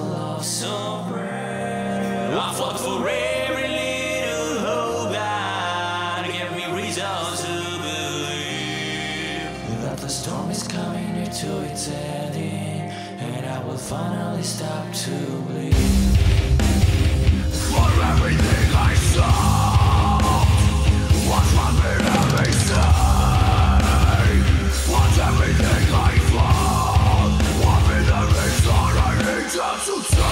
love so rare. I fought for every little hope that gave me reason to believe that the storm is coming near to its ending, and I will finally stop to bleed. For everything I saw, what's my every say? What's everything I found? What be the reason I need to